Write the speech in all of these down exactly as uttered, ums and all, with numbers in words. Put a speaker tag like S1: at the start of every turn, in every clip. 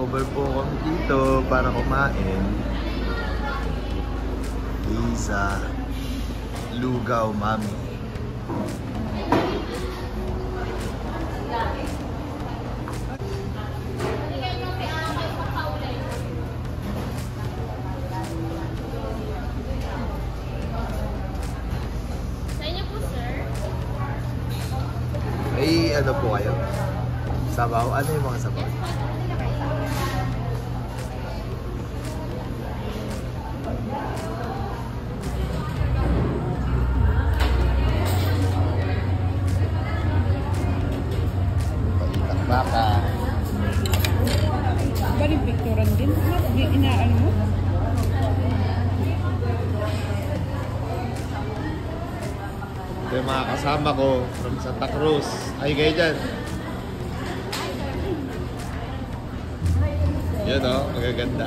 S1: Nag-over po kami dito para kumain. Isa Lugaw Mami. Ay, ano po kayo? Sabaw? Ano yung mga sabaw? Baka.
S2: Bali picturean din. Hindi inaano mo?
S1: Ito yung mga kasama ko from Santa Cruz. Ay, kayo dyan. Yun o, magaganda.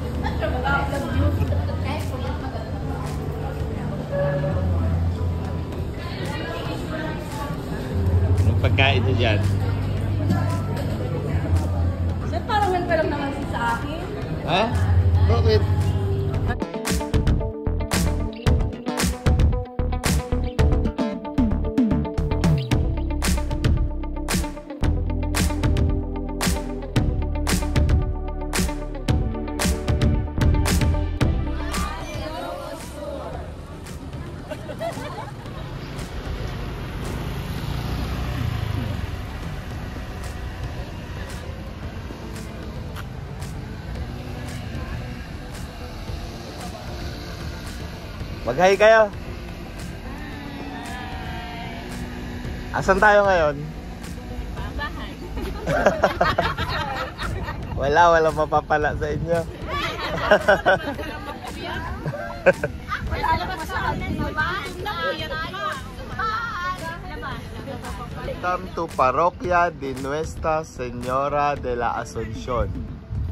S1: Anong pagkain nyo dyan?
S2: Sir, parang ka lang naman sa akin.
S1: Ha? Bakit? Mag-hi kayo. Asan tayo ngayon?
S2: Babahan.
S1: Wala, walang mapapala sa inyo. Welcome to Parroquia de Nuestra Señora de la Asunción.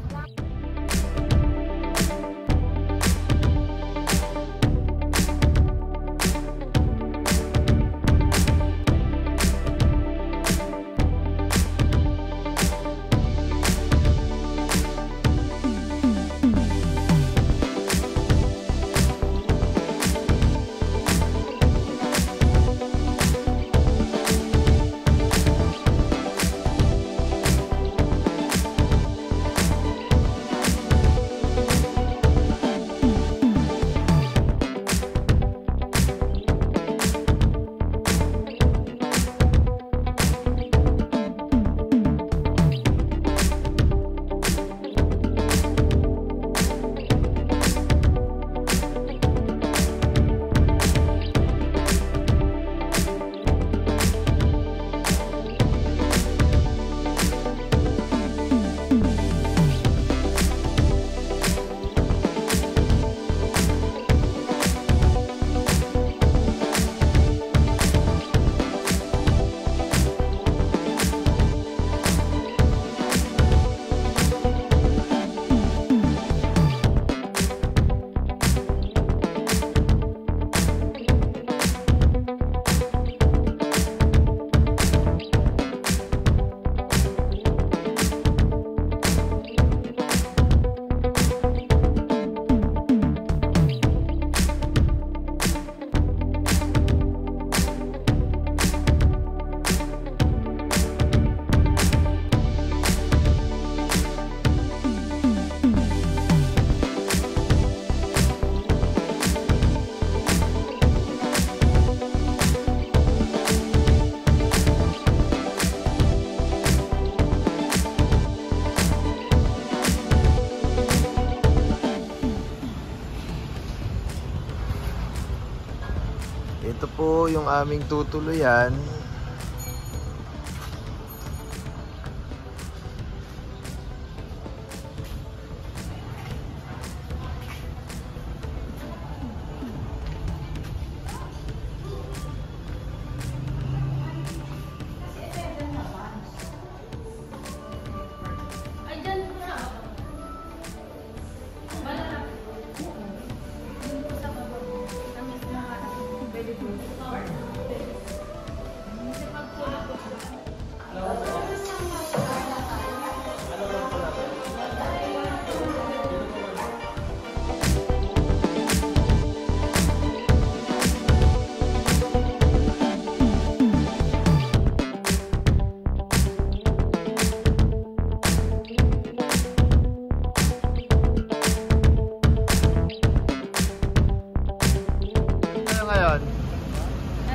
S1: Ito po yung aming tutuluyan.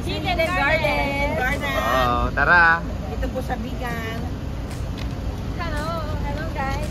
S2: Chicken Garden.
S3: Garden.
S1: Oh, tara.
S3: Ito po sa Bigan.
S2: Hello. Hello guys.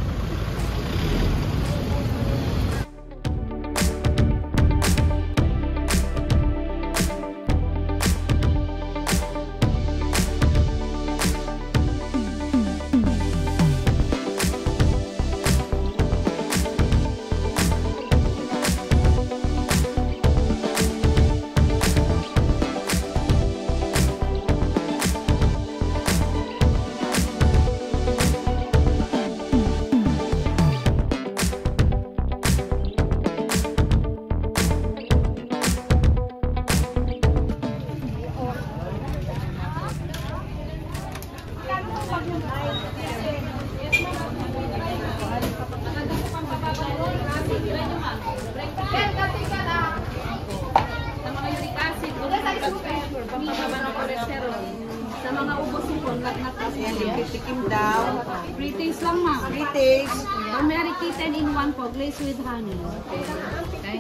S2: Sa mga ubos yung konlat na kasi.
S3: Tikim daw.
S2: Free taste lang ma.
S3: Free taste.
S2: Turmeric tea ten in one po, glazed with honey. Okay.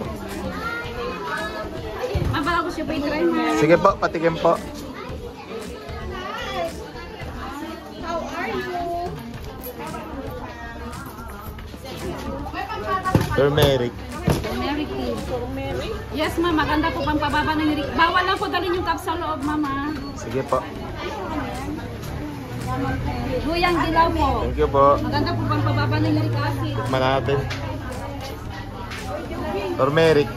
S2: Mabala ko siya pa i-try ma.
S1: Sige po, patikim po.
S2: How are you?
S1: Turmeric.
S2: Turmeric tea. Turmeric? Yes ma, maganda po pampababa ng uric. Bawal lang po dalhin yung cup sa loob mama.
S1: Sige po.
S2: Luyang dilaw po.
S1: Thank you po.
S2: Maganda po pampababa ng uric acid.
S1: Tikman natin. Turmeric.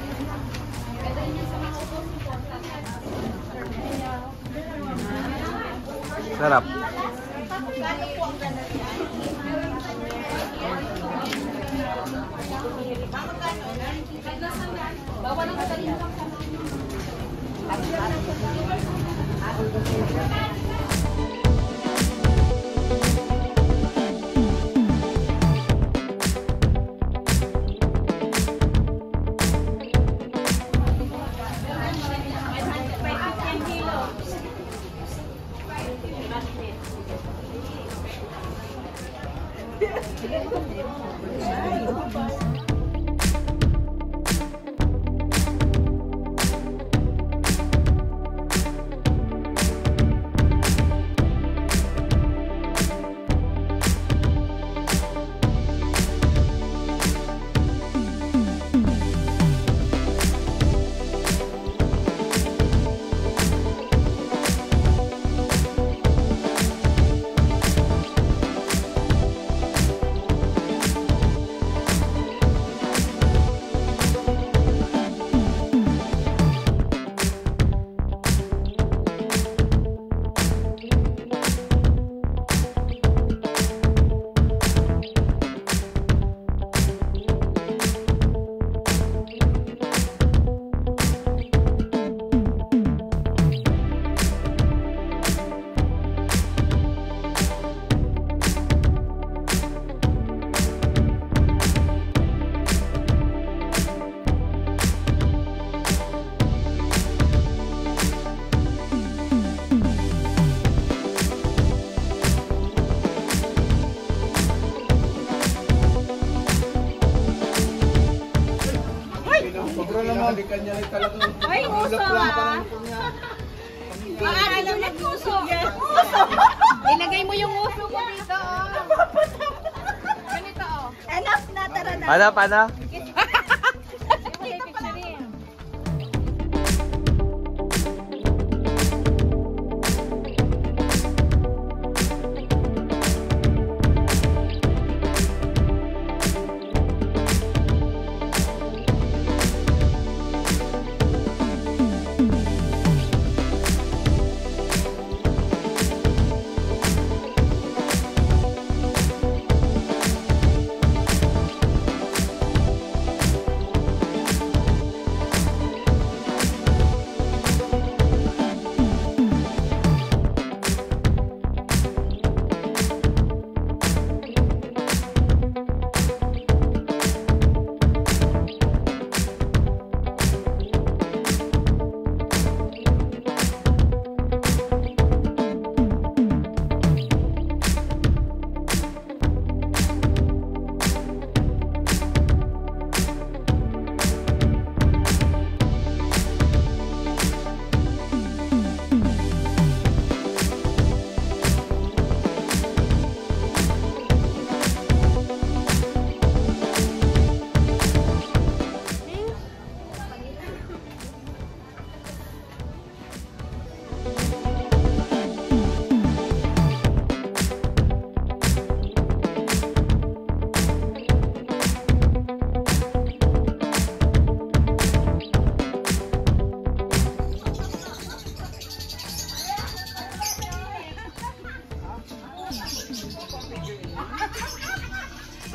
S1: Sarap.
S2: Bawal lang po dalhin yung cup sa loob. Ay, uso ah. Baka ano na uso. Uso. Ilagay mo yung uso ko dito. Ganito oh. Enough na, tara na.
S1: Ano, paano?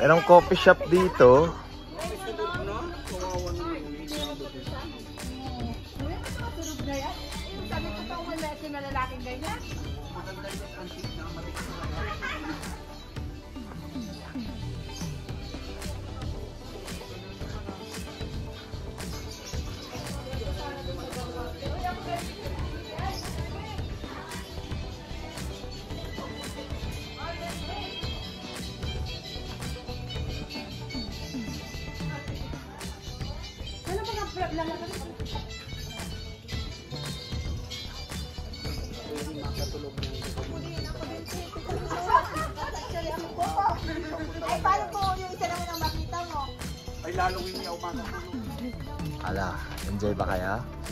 S1: Merong coffee shop dito.
S2: Sabi ko ito, wala ito na lalaking ganyan. Ano ba nga lalaki? Ay, paano po yung isa naman ang makita mo?
S4: Ay, lalong hindi ako makatulog.
S1: Ala, enjoy ba kaya?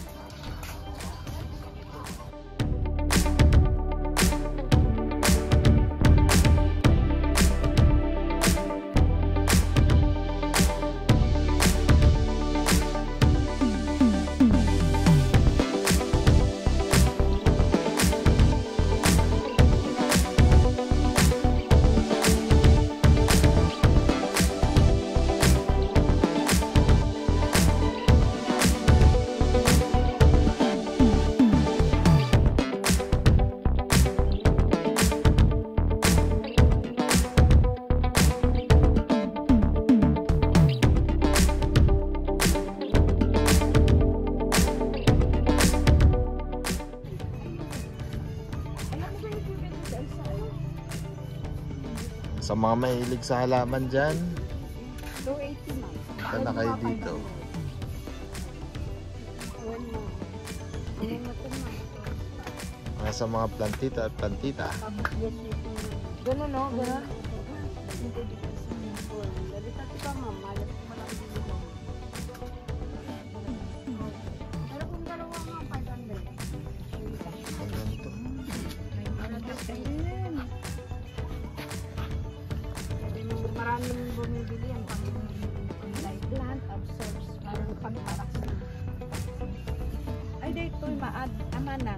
S1: Sa mga mahilig sa halaman dyan,
S2: two eighty ma'am.
S1: punta na kayo dito. Mga sa mga plantita at plantita.
S2: Ganun no? Ganun? Lalita ka ma'am. Malas ko malang dito. Pero kung dalawa nga, five hundred.
S1: Ang ganito.
S2: Maraming bumibili ang pang-light plant absorbs parang pang-tarak. Ay, dito maad amanang.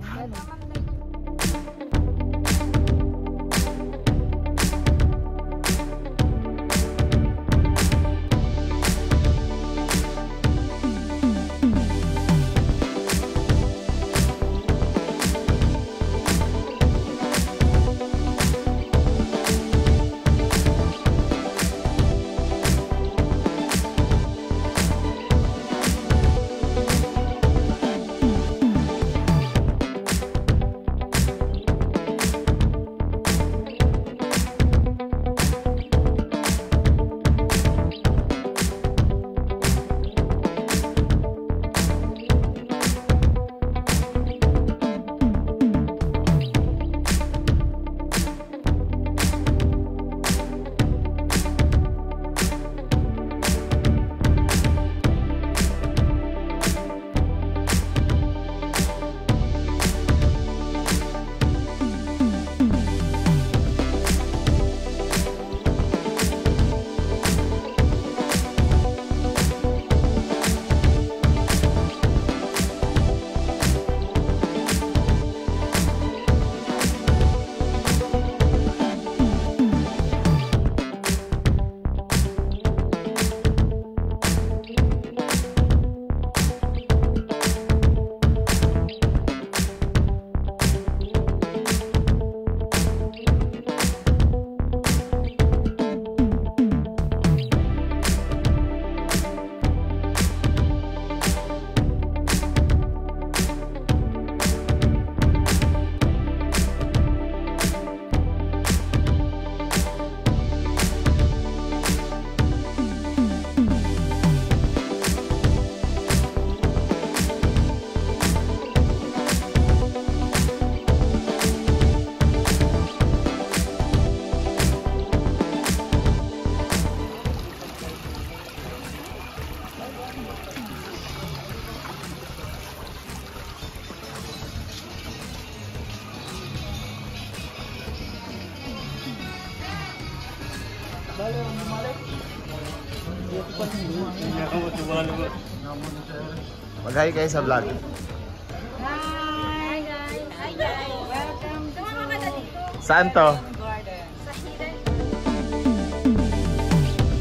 S1: Mag-hi kayo sa vlog.
S2: Hi guys! Hi guys! Welcome to
S1: Saan to?
S2: Garden. Sa Hidden.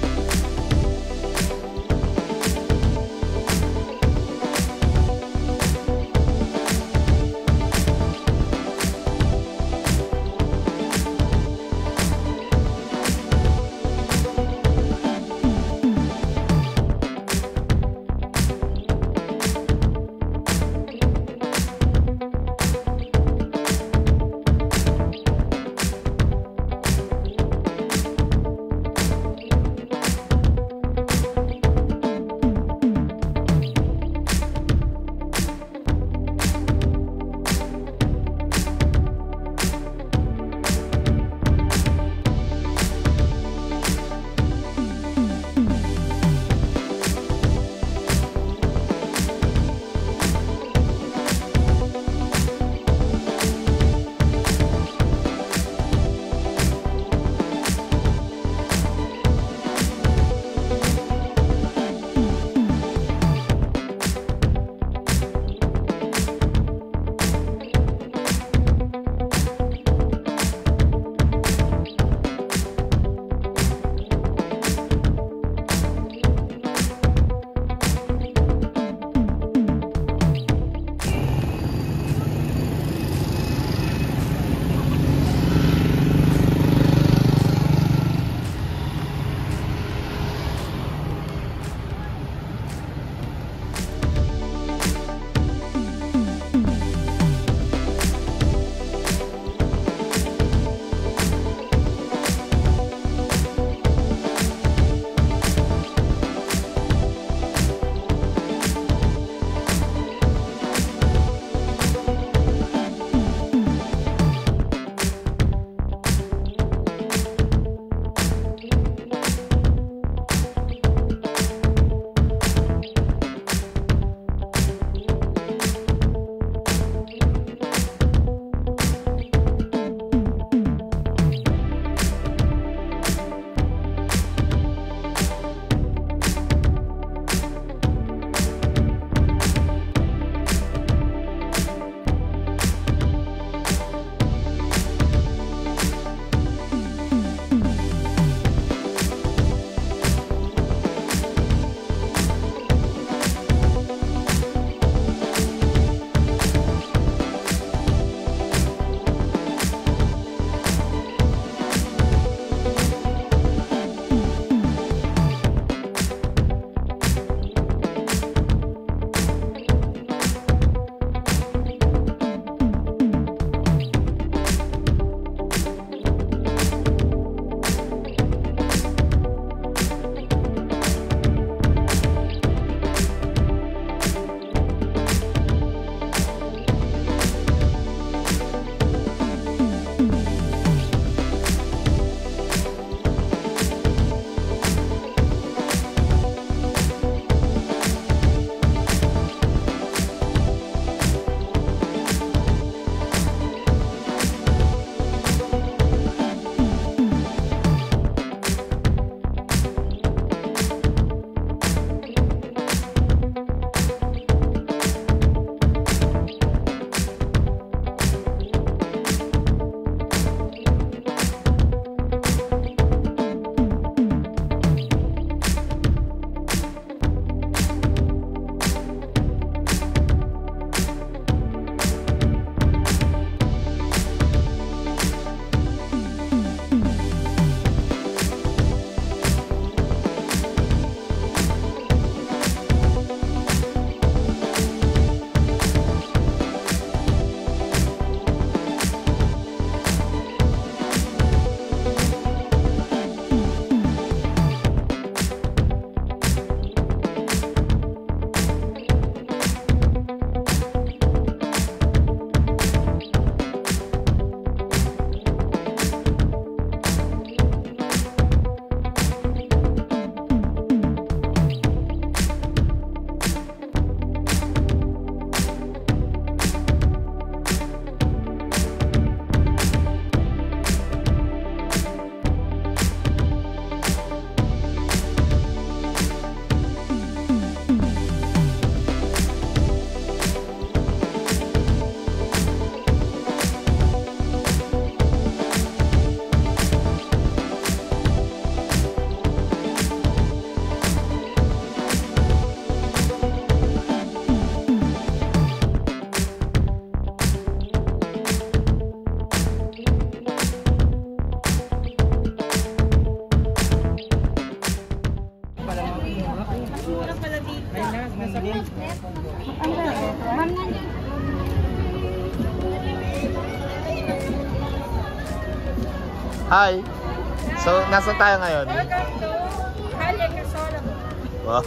S1: Hi! So, nasan tayo ngayon?
S2: Welcome to Halle Casola.
S1: Wow.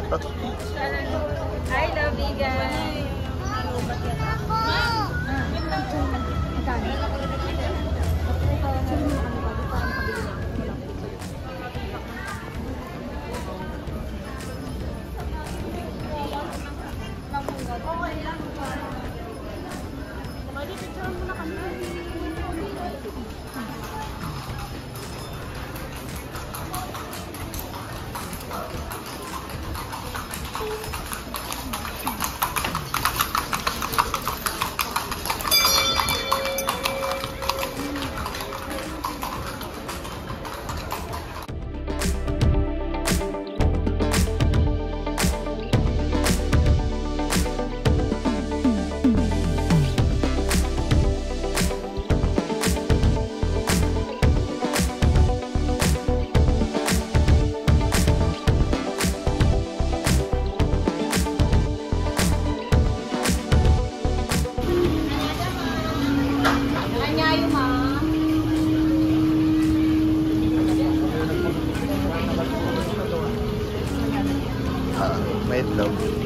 S2: I love you guys. Anyayo ma.
S1: Ah, may itlog.